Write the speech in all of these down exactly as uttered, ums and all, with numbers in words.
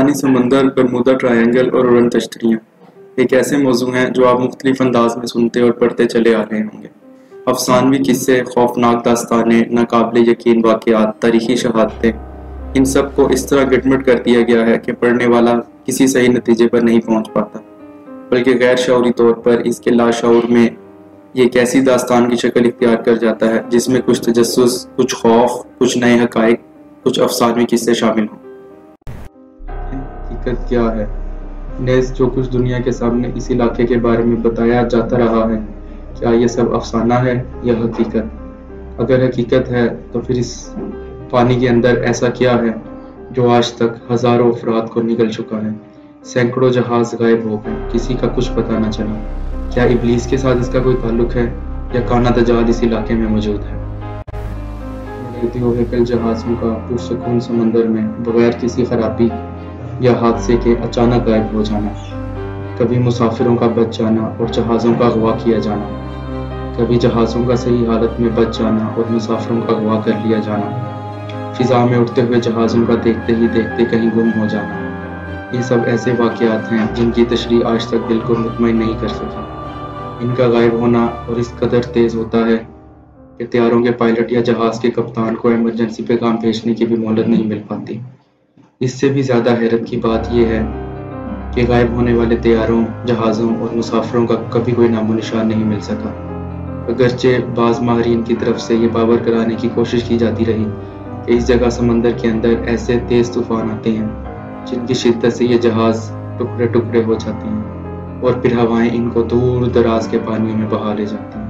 شیطانی سمندر، Bermuda triangle اور اڑن تشتریاں ایک ایسے موضوع ہیں جو آپ مختلف انداز میں سنتے اور پڑھتے چلے آ رہے ہوں گے۔ افسانوی قصے، خوفناک داستانیں، ناقابل یقین واقعات، تاریخی شہادتیں، ان سب کو اس طرح گٹمٹ کر دیا گیا ہے کہ پڑھنے والا کسی صحیح نتیجے پر نہیں پہنچ پاتا، بلکہ غیر شعوری طور پر اس کے لاشعور میں یہ ایک ایسی داستان کی شکل اختیار کر جاتا ہے جس میں کچھ تجسس، کچھ خوف، کچھ نئے حقائق، کچھ افسانوی قصے شامل ہوں۔ حقیقت کیا ہے؟ نیز جو کچھ دنیا کے سامنے اس علاقے کے بارے میں بتایا جاتا رہا ہے، کیا یہ سب افسانہ ہے یا حقیقت؟ اگر حقیقت ہے تو پھر اس پانی کے اندر ایسا کیا ہے جو آج تک ہزاروں افراد کو نگل چکا ہے؟ سینکڑوں جہاز غائب ہو گئے، کسی کا کچھ پتہ نہ چلا۔ کیا ابلیس کے ساتھ اس کا کوئی تعلق ہے یا کانا دجال اس علاقے میں موجود ہے؟ دیو ہیکل جہازوں کا پرسکون سمندر میں بغیر کسی خرابی یا حادثے کے اچانک غائب ہو جانا، کبھی مسافروں کا بچ جانا اور جہازوں کا اغوا کیا جانا، کبھی جہازوں کا صحیح حالت میں بچ جانا اور مسافروں کا اغوا کر لیا جانا، فضا میں اڑتے ہوئے جہازوں کا دیکھتے ہی دیکھتے کہیں گم ہو جانا، یہ سب ایسے واقعات ہیں جن کی تشریح آج تک دل کو مطمئن نہیں کر سکی۔ ان کا غائب ہونا اور اس قدر تیز ہوتا ہے کہ طیاروں کے پائلٹ یا جہاز کے کپتان کو ایمرجنسی پیغام بھیجنے کی بھی مہلت نہیں مل پاتی۔ اس سے بھی زیادہ حیرت کی بات یہ ہے کہ غائب ہونے والے طیاروں، جہازوں اور مسافروں کا کبھی کوئی نام و نشان نہیں مل سکا، اگرچہ بعض ماہرین کی طرف سے یہ باور کرانے کی کوشش کی جاتی رہی کہ اس جگہ سمندر کے اندر ایسے تیز طوفان آتے ہیں جن کی شدت سے یہ جہاز ٹکڑے ٹکڑے ہو جاتے ہیں اور پھر ہوائیں ان کو دور دراز کے پانیوں میں بہا لے جاتی ہیں۔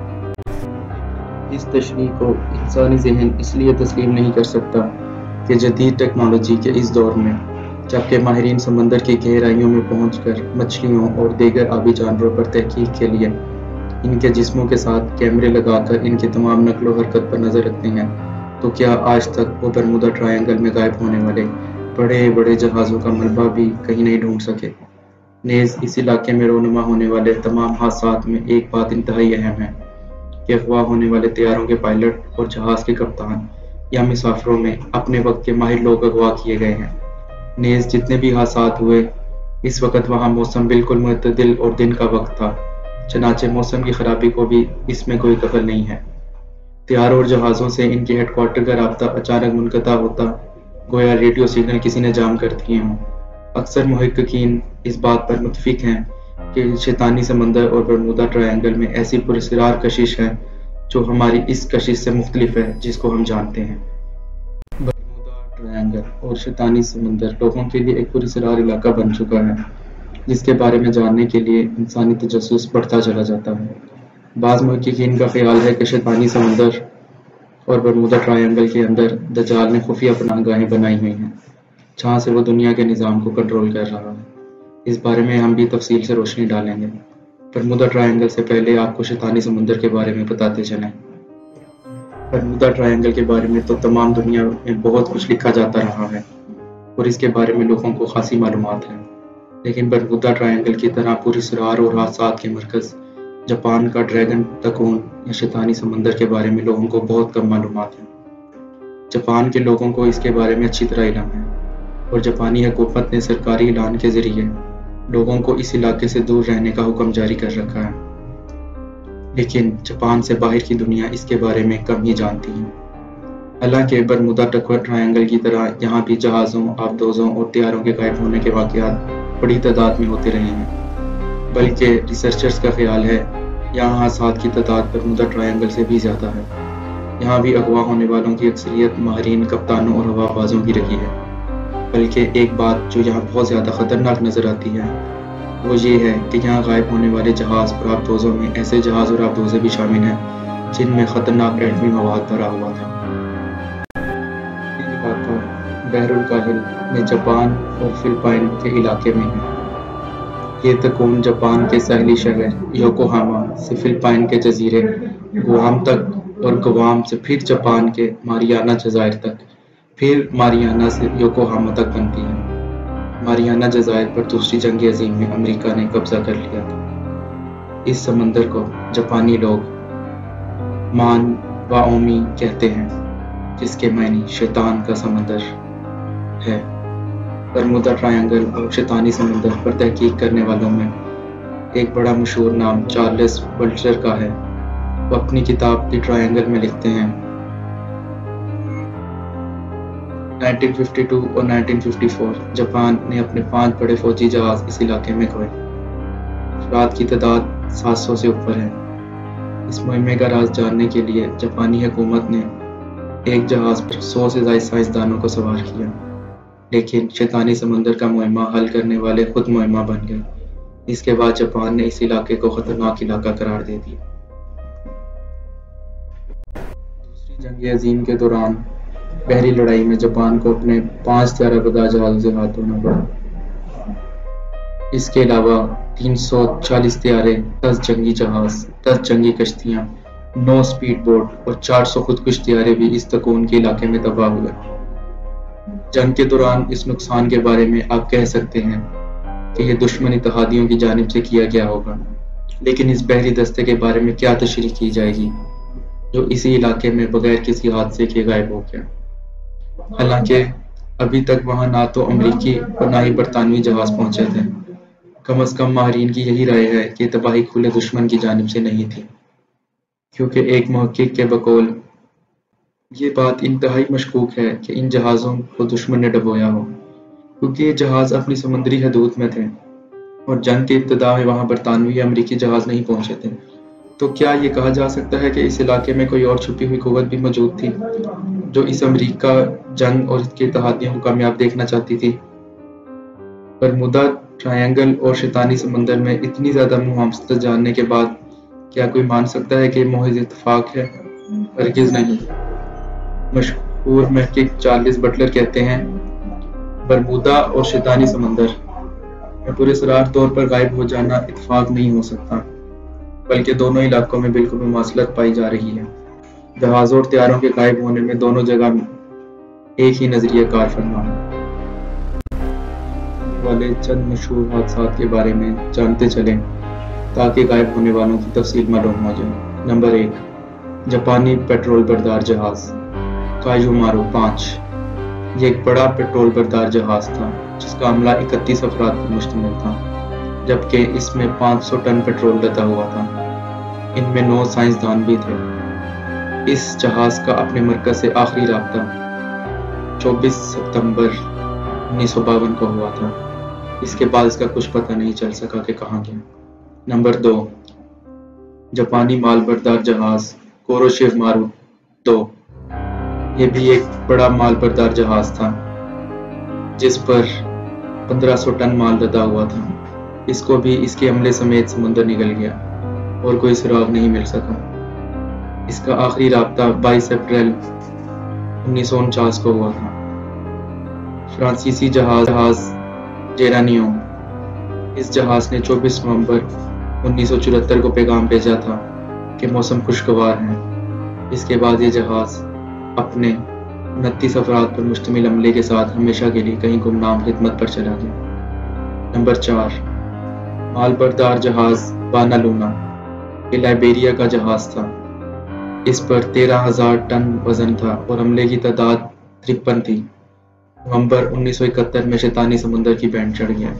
اس تشریح کو انسانی ذہن اس لیے تسلیم نہیں کر سکتا کہ جدید ٹیکنالوجی کے اس دور میں، جبکہ ماہرین سمندر کی گہرائیوں میں پہنچ کر مچھلیوں اور دیگر آبی جانوروں پر تحقیق کے لیے ان کے جسموں کے ساتھ کیمرے لگا کر ان کی تمام نقل و حرکت پر نظر رکھتے ہیں، تو کیا آج تک وہ برمودا ٹرائنگل میں غائب ہونے والے بڑے بڑے جہازوں کا ملبہ بھی کہیں نہیں ڈھونڈ سکے؟ نیز اس علاقے میں رونما ہونے والے تمام حادثات میں ایک بات انتہائی اہم ہے کہ اغوا ہونے والے طیاروں کے پائلٹ اور جہاز کے کپتان یا مسافروں میں اپنے وقت کے ماہر لوگ اغوا کیے گئے ہیں۔ نیز جتنے بھی حادثات ہوئے، اس وقت وہاں موسم بالکل معتدل اور دن کا وقت تھا، چنانچہ موسم کی خرابی کو بھی اس میں کوئی دخل نہیں ہے۔ طیاروں اور جہازوں سے ان کے ہیڈ کوارٹر کا رابطہ اچانک منقطع ہوتا، گویا ریڈیو سگنل کسی نے جام کر دیے ہوں۔ اکثر محققین اس بات پر متفق ہیں کہ شیطانی سمندر اور برمودا ٹرائنگل میں ایسی پراسرار کشش ہے جو ہماری اس کشش سے مختلف ہے جس کو ہم جانتے ہیں۔ برمودا ٹرائنگل اور شیطانی سمندر لوگوں کے لیے ایک پراسرار علاقہ بن چکا ہے جس کے بارے میں جاننے کے لیے انسانی تجسس بڑھتا چلا جاتا ہے۔ بعض محققین کا خیال ہے کہ شیطانی سمندر اور برمودا ٹرائنگل کے اندر دجال نے خفیہ پناہ گاہیں بنائی ہوئی ہیں جہاں سے وہ دنیا کے نظام کو کنٹرول کر رہا ہے۔ اس بارے میں ہم بھی تفصیل سے روشنی ڈالیں گے۔ برمودا ٹرائنگل سے پہلے آپ کو شیطانی سمندر کے بارے میں بتاتے چلیں۔ برمودا ٹرائنگل کے بارے میں تو تمام دنیا میں بہت کچھ لکھا جاتا رہا ہے اور اس کے بارے میں لوگوں کو خاصی معلومات ہیں، لیکن برمودا ٹرائنگل کی طرح پراسرار اور حادثات کے مرکز جاپان کا ڈریگن لاگون یا شیطانی سمندر کے بارے میں لوگوں کو بہت کم معلومات ہیں۔ جاپان کے لوگوں کو اس کے بارے میں اچھی طرح علم ہے اور جاپانی حکومت نے سرکاری اعلان کے ذریعے لوگوں کو اس علاقے سے دور رہنے کا حکم جاری کر رکھا ہے، لیکن جاپان سے باہر کی دنیا اس کے بارے میں کم ہی جانتی ہے۔ حالانکہ برمودا ٹرائنگل کی طرح یہاں بھی جہازوں، آبدوزوں اور طیاروں کے غائب ہونے کے واقعات بڑی تعداد میں ہوتے رہے ہیں، بلکہ ریسرچرز کا خیال ہے یہاں حادثات کی تعداد برمودا ٹرائنگل سے بھی زیادہ ہے۔ یہاں بھی اغوا ہونے والوں کی اکثریت ماہرین، کپتانوں اور ہوا بازوں کی رہی ہے، بلکہ ایک بات جو یہاں بہت زیادہ خطرناک نظر آتی ہے وہ یہ ہے کہ یہاں غائب ہونے والے جہاز اور آبدوزوں میں ایسے جہاز اور آبدوزیں بھی شامل ہیں جن میں خطرناک ایٹمی مواد بھرا ہوا تھا۔ یہ علاقہ بحر الکاہل میں جاپان اور فلپائن کے علاقے میں ہے۔ یہ تکون جاپان کے ساحلی شہر یوکوہاما سے فلپائن کے جزیرے گوام تک اور گوام سے پھر جاپان کے ماریانا جزائر تک، پھر ماریانا سے یوکوہاما تک بنتی ہے۔ ماریانا جزائر پر دوسری جنگ عظیم میں امریکہ نے قبضہ کر لیا تھا۔ اس سمندر کو جاپانی لوگ مان واومی کہتے ہیں، جس کے معنی شیطان کا سمندر ہے۔ برمودا ٹرائنگل اور شیطانی سمندر پر تحقیق کرنے والوں میں ایک بڑا مشہور نام چارلس بٹلر کا ہے۔ وہ اپنی کتاب دی ٹرائنگل میں لکھتے ہیں نائنٹین ففٹی ٹو اور نائنٹین ففٹی فور جاپان نے اپنے پانچ بڑے فوجی جہاز اس علاقے میں کھوئے۔ افراد کی تعداد سات سو سے اوپر ہے۔ اس مہمے کا راز جاننے کے لیے جاپانی حکومت نے ایک جہاز پر سو سے زائد سائنسدانوں کو سوار کیا، لیکن شیطانی سمندر کا مہمہ حل کرنے والے خود مہمہ بن گئے۔ اس کے بعد جاپان نے اس علاقے کو خطرناک علاقہ قرار دے دیا۔ دوسری جنگ عظیم کے دوران بحری لڑائی میں جاپان کو اپنے پانچ طیارہ بردار جہازوں سے ہاتھ دھونا پڑا۔ اس کے علاوہ تین سو چالیس طیارے، دس جنگی جہاز، دس جنگی کشتیاں، نو سپیڈ بوٹ اور چار سو خودکش طیارے بھی اس تکون کے علاقے میں تباہ ہوئے۔ جنگ کے دوران اس نقصان کے بارے میں آپ کہہ سکتے ہیں کہ یہ دشمن اتحادیوں کی جانب سے کیا گیا ہوگا، لیکن اس بحری دستے کے بارے میں کیا تشریح کی جائے گی جو اسی علاقے میں بغیر کسی حادثے کے غائب ہو گیا؟ حالانکہ ابھی تک وہاں نہ تو امریکی اور نہ ہی برطانوی جہاز پہنچے تھے۔ کم از کم ماہرین کی یہی رائے ہے کہ تباہی کھلے دشمن کی جانب سے نہیں تھی، کیونکہ ایک محقق کے بقول یہ بات انتہائی مشکوک ہے کہ ان جہازوں کو دشمن نے ڈبویا ہو، کیونکہ یہ جہاز اپنی سمندری حدود میں تھے اور جنگ کے ابتدا میں وہاں برطانوی یا امریکی جہاز نہیں پہنچے تھے۔ تو کیا یہ کہا جا سکتا ہے کہ اس علاقے میں کوئی اور چھپی ہوئی قوت بھی موجود تھی جو اس امریکہ جنگ اور اس کے اتحادیوں کو کامیاب دیکھنا چاہتی تھی؟ برمودا ٹرائنگل اور شیطانی سمندر میں اتنی زیادہ مماثلت جاننے کے بعد کیا کوئی مان سکتا ہے کہ محض اتفاق ہے؟ ہرگز نہیں۔ مشہور محقق چارلس بٹلر کہتے ہیں برمودا اور شیطانی سمندر میں پراسرار طور پر غائب ہو جانا اتفاق نہیں ہو سکتا، بلکہ دونوں علاقوں میں بالکل مماثلت پائی جا رہی ہے۔ جہازوں اور طیاروں کے غائب ہونے میں دونوں جگہ ایک ہی نظریہ کار فرما ہے۔ والے چند مشہور حادثات کے بارے میں جانتے چلیں تاکہ غائب ہونے والوں کی تفصیل معلوم ہو جائے۔ نمبر ایک، جاپانی پیٹرول بردار جہاز کایو مارو پانچ۔ یہ ایک بڑا پیٹرول بردار جہاز تھا جس کا عملہ اکتیس افراد پر مشتمل تھا، جبکہ اس میں پانچ سو ٹن پیٹرول لدا ہوا تھا۔ ان میں نو سائنسدان بھی تھے۔ اس جہاز کا اپنے مرکز سے آخری رابطہ چوبیس ستمبر انیس سو باون کو ہوا تھا۔ اس کے بعد اس کا کچھ پتہ نہیں چل سکا کہ کہاں گیا۔ نمبر دو، جاپانی مال بردار جہاز کوروشیو مارو دو۔ یہ بھی ایک بڑا مال بردار جہاز تھا جس پر پندرہ سو ٹن مال لدا ہوا تھا۔ اس کو بھی اس کے عملے سمیت سمندر نگل گیا اور کوئی سراغ نہیں مل سکا۔ اس کا آخری رابطہ بائیس اپریل انیس سو انچاس کو ہوا تھا۔ فرانسیسی جہاز جہاز جیرانیو، اس جہاز نے چوبیس نومبر انیس سو چورہتر کو پیغام بھیجا تھا کہ موسم خوشگوار ہے۔ اس کے بعد یہ جہاز اپنے انتیس افراد پر مشتمل عملے کے ساتھ ہمیشہ کے لیے کہیں گمنام خدمت پر چلا گیا۔ نمبر چار، مال بردار جہاز بانا لونا۔ یہ لائبیریا کا جہاز تھا۔ اس پر تیرہ ہزار ٹن وزن تھا اور عملے کی تعداد ترپن تھی۔ نومبر انیس سو اکہتر میں شیطانی سمندر کی بینڈ چڑھ گیا۔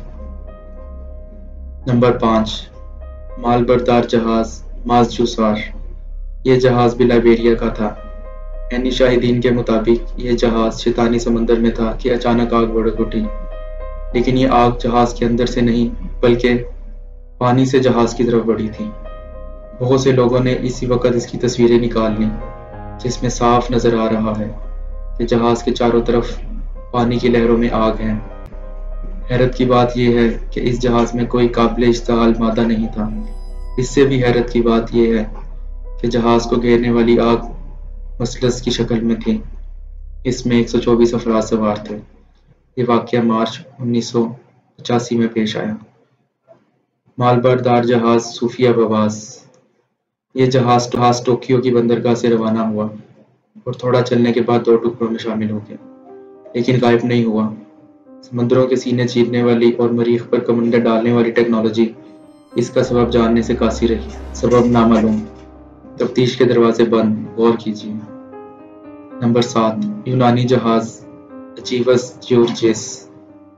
نمبر پانچ، مال بردار جہاز مازجوسار۔ یہ جہاز بھی لائبیریا کا تھا۔ اینی شاہدین کے مطابق یہ جہاز شیطانی سمندر میں تھا کہ اچانک آگ بھڑک اٹھی، لیکن یہ آگ جہاز کے اندر سے نہیں بلکہ پانی سے جہاز کی طرف بڑھی تھی۔ بہت سے لوگوں نے اسی وقت اس کی تصویریں نکال لیں جس میں صاف نظر آ رہا ہے کہ جہاز کے چاروں طرف پانی کی لہروں میں آگ ہے۔ حیرت کی بات یہ ہے کہ اس جہاز میں کوئی قابل اشتعال مادہ نہیں تھا۔ اس سے بھی حیرت کی بات یہ ہے کہ جہاز کو گھیرنے والی آگ مثلث کی شکل میں تھی۔ اس میں ایک سو چوبیس افراد سوار تھے۔ یہ واقعہ مارچ انیس سو پچاسی میں پیش آیا۔ مال بردار جہاز صوفیہ بواز۔ یہ جہاز جہاز ٹوکیو کی بندرگاہ سے روانہ ہوا اور تھوڑا چلنے کے بعد دو ٹکڑوں میں شامل ہو گیا، لیکن غائب نہیں ہوا۔ سمندروں کے سینے چیرنے والی اور مریخ پر کمندیں ڈالنے والی ٹیکنالوجی اس کا سبب جاننے سے قاصر رہی۔ سبب نامعلوم، تفتیش کے دروازے بند، غور کیجیے۔ نمبر سات، یونانی جہاز اچیوس جیورجیس۔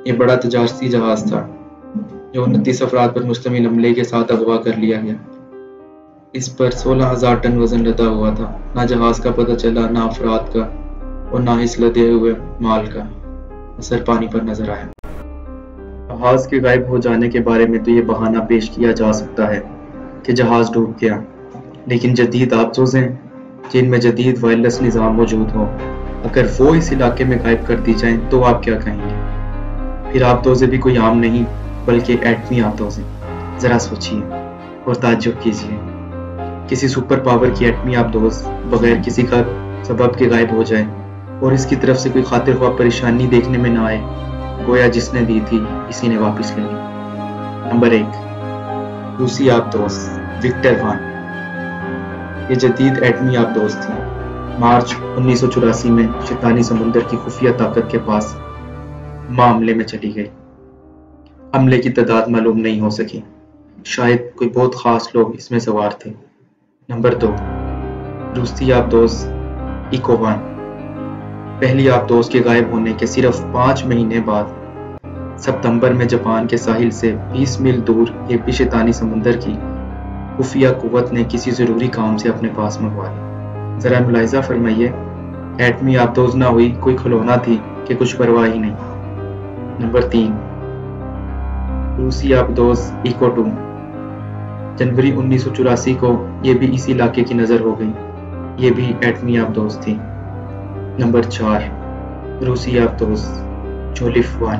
یہ بڑا تجارتی جہاز تھا جو انتیس افراد پر مشتمل عملے کے ساتھ اغوا کر لیا گیا۔ اس پر سولہ ہزار ٹن وزن لدا ہوا تھا۔ نہ جہاز کا پتہ چلا، نہ افراد کا، اور نہ اس لدے ہوئے مال کا اثر پانی پر نظر آیا۔ جہاز کے غائب ہو جانے کے بارے میں تو یہ بہانہ پیش کیا جا سکتا ہے کہ جہاز ڈوب گیا، لیکن جدید آبدوزیں جن میں جدید وائرلیس نظام موجود ہو، اگر وہ اس علاقے میں غائب کر دی جائیں تو آپ کیا کہیں گے؟ پھر آبدوزیں بھی کوئی عام نہیں بلکہ ایٹمی آبدوزیں۔ ذرا سوچیے اور تعجب کیجیے، کسی سپر پاور کی ایٹمی آبدوز بغیر کسی کا سبب کے غائب ہو جائے اور اس کی طرف سے کوئی خاطر خواہ پریشانی دیکھنے میں نہ آئے، گویا جس نے دی تھی اسی نے واپس لے لی۔ نمبر ایک، روسی آبدوز وکٹر وان۔ یہ جدید ایٹمی آبدوز تھی۔ مارچ انیس سو چوراسی میں شیطانی سمندر کی خفیہ طاقت کے پاس معاملے میں چلی گئی۔ عملے کی تعداد معلوم نہیں ہو سکی، شاید کوئی بہت خاص لوگ اس میں سوار تھے۔ نمبر دو، روسی آبدوز ایکو وان۔ پہلی آبدوز کے غائب ہونے کے صرف پانچ مہینے بعد ستمبر میں جاپان کے ساحل سے بیس میل دور یہ بھی شیطانی سمندر کی خفیہ قوت نے کسی ضروری کام سے اپنے پاس منگوا لی۔ ذرا ملاحظہ فرمائیے، ایٹمی آبدوز نہ ہوئی کوئی کھلونا تھی کہ کچھ پرواہ ہی نہیں۔ نمبر تین، روسی آبدوز ایکو ٹو۔ جنوری انیس سو چوراسی کو یہ بھی اسی علاقے کی نظر ہو گئی، یہ بھی ایٹمی آبدوز تھی۔ نمبر چار، روسی آبدوز چولیف وان۔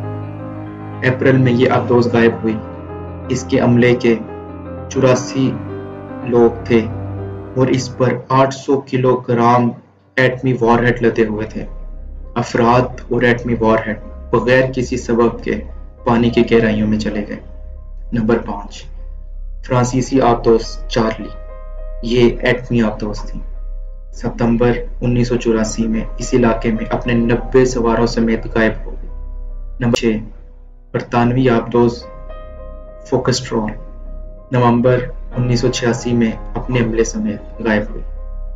اپریل میں یہ آبدوز غائب ہوئی۔ اس کے عملے کے چوراسی لوگ تھے اور اس پر آٹھ سو کلو گرام ایٹمی وار ہیڈ لدے ہوئے تھے۔ افراد اور ایٹمی وار ہیڈ بغیر کسی سبب کے پانی کی گہرائیوں میں چلے گئے۔ نمبر پانچ، فرانسیسی آبدوز چارلی۔ یہ ایٹمی آبدوز تھی۔ ستمبر انیس سو چوراسی میں اس علاقے میں اپنے نبے سواروں سمیت غائب ہو گئی۔ نمبر چھ، برطانوی آبدوز فوکسٹرول۔ نومبر انیس سو چھیاسی میں اپنے عملے سمیت غائب ہوئی۔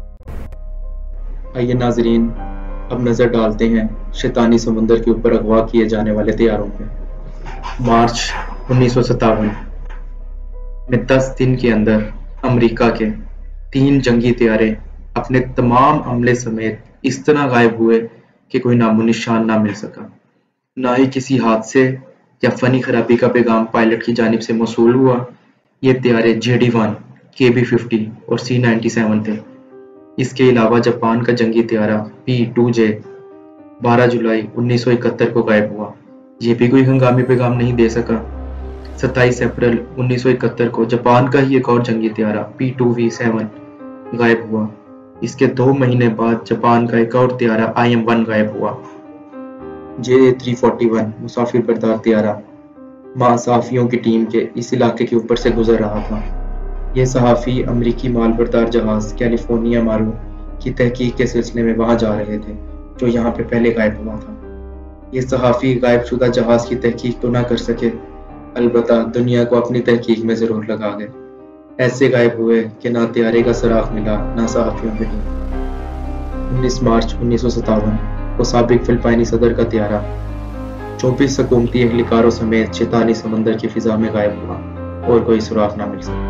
آئیے ناظرین، اب نظر ڈالتے ہیں شیطانی سمندر کے اوپر اغوا کیے جانے والے طیاروں پہ۔ مارچ انیس سو ستاون میں دس دن کے اندر امریکہ کے تین جنگی طیارے اپنے تمام عملے سمیت اس طرح غائب ہوئے کہ کوئی نام و نشان نہ مل سکا۔ نہ ہی کسی حادثے یا فنی خرابی کا پیغام پائلٹ کی جانب سے موصول ہوا۔ یہ طیارے J D one, K B fifty اور سی نائنٹی سیون تھے۔ اس کے علاوہ جاپان کا جنگی طیارہ پی ٹو جے بارہ جولائی انیس سو اکہتر کو غائب ہوا، یہ بھی کوئی ہنگامی پیغام نہیں دے سکا۔ ستائیس اپریل انیس سو اکہتر کو جاپان کا ہی ایک اور جنگی طیارہ پی ٹو وی سیون غائب ہوا۔ اس کے دو مہینے بعد جاپان کا ایک اور طیارہ آئی ایم ون غائب ہوا۔ J A three forty one مسافر بردار طیارہ ماہ صحافیوں کی ٹیم کے اس علاقے کے اوپر سے گزر رہا تھا۔ یہ صحافی امریکی مال بردار جہاز کیلیفورنیا مارو کی تحقیق کے سلسلے میں وہاں جا رہے تھے جو یہاں پہ پہلے غائب ہوا تھا۔ یہ صحافی غائب شدہ جہاز کی تحقیق تو نہ کر سکے، البتہ دنیا کو اپنی تحقیق میں ضرور لگا گئے۔ ایسے غائب ہوئے کہ نہ طیارے کا سراغ ملا نہ صحافیوں کے لیے۔ انیس مارچ انیس سو ستاون کو سابق فلپائنی صدر کا طیارہ چوبیس حکومتی اہلکاروں سمیت شیطانی سمندر کی فضا میں غائب ہوا اور کوئی سراغ نہ مل سکا۔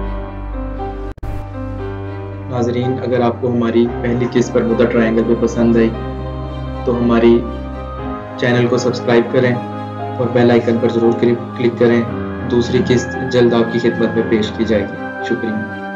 ناظرین، اگر آپ کو ہماری پہلی قسط برمودا ٹرائنگل پہ پسند آئی تو ہماری چینل کو سبسکرائب کریں اور بیل آئیکن پر ضرور کلک کریں۔ دوسری قسط جلد آپ کی خدمت میں پیش کی جائے گی۔ شکریہ۔